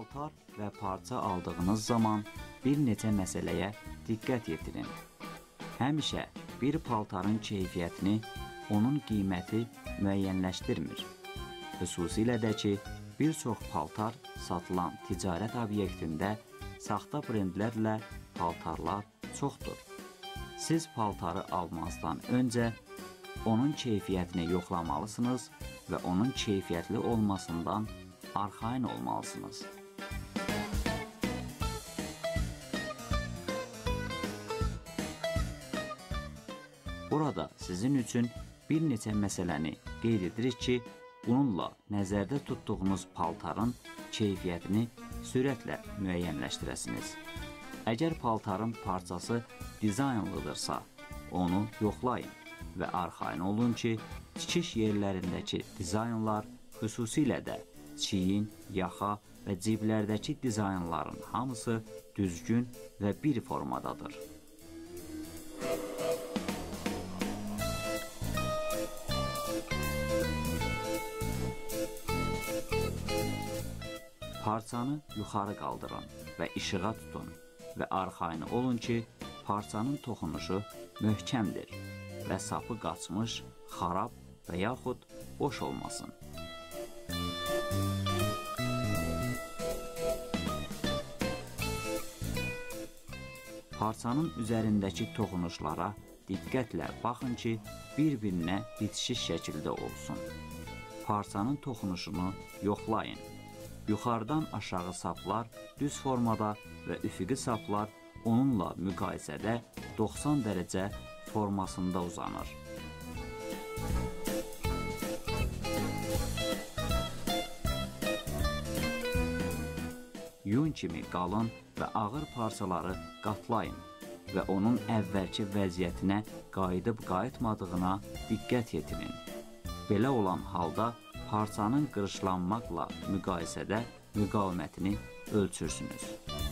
Paltar və parça aldığınız zaman bir neçə məsələyə diqqət yetirin. Həmişə bir paltarın keyfiyyətini onun qiyməti müəyyənləşdirmir. Xüsusilə də ki, bir çox paltar satılan ticarət obyektində saxta brendlərlə paltarlar çoxdur. Siz paltarı almazdan öncə onun keyfiyyətini yoxlamalısınız və onun keyfiyyətli olmasından arxayın olmalısınız. Burada sizin üçün bir neçə məsələni qeyd edirik ki, bununla nəzərdə tutduğunuz paltarın keyfiyyətini sürətlə müəyyənləşdirəsiniz. Əgər paltarın parçası dizaynlıdırsa, onu yoxlayın və arxayın olun ki, tikiş yerlərindəki dizaynlar, xüsusilə də çiyin, yaxa və ciblərdəki dizaynların hamısı düzgün və bir formadadır. Parçanı yuxarı qaldırın və işığa tutun və arxayın olun ki, parçanın toxunuşu möhkəmdir və sapı qaçmış, xarab və yaxud boş olmasın. Parçanın üzərindəki toxunuşlara diqqətlə baxın ki, bir-birinə bitişik şəkildə olsun. Parçanın toxunuşunu yoxlayın. Yuxarıdan aşağı saplar düz formada və üfüqi saplar onunla müqayisədə 90 dərəcə formasında uzanır. Yun kimi qalın və ağır parçaları qatlayın və onun əvvəlki vəziyyətinə qayıdıb-qayıtmadığına diqqət yetirin. Belə olan halda parçanın qırışlanmaqla müqayisədə müqavimətini ölçürsünüz.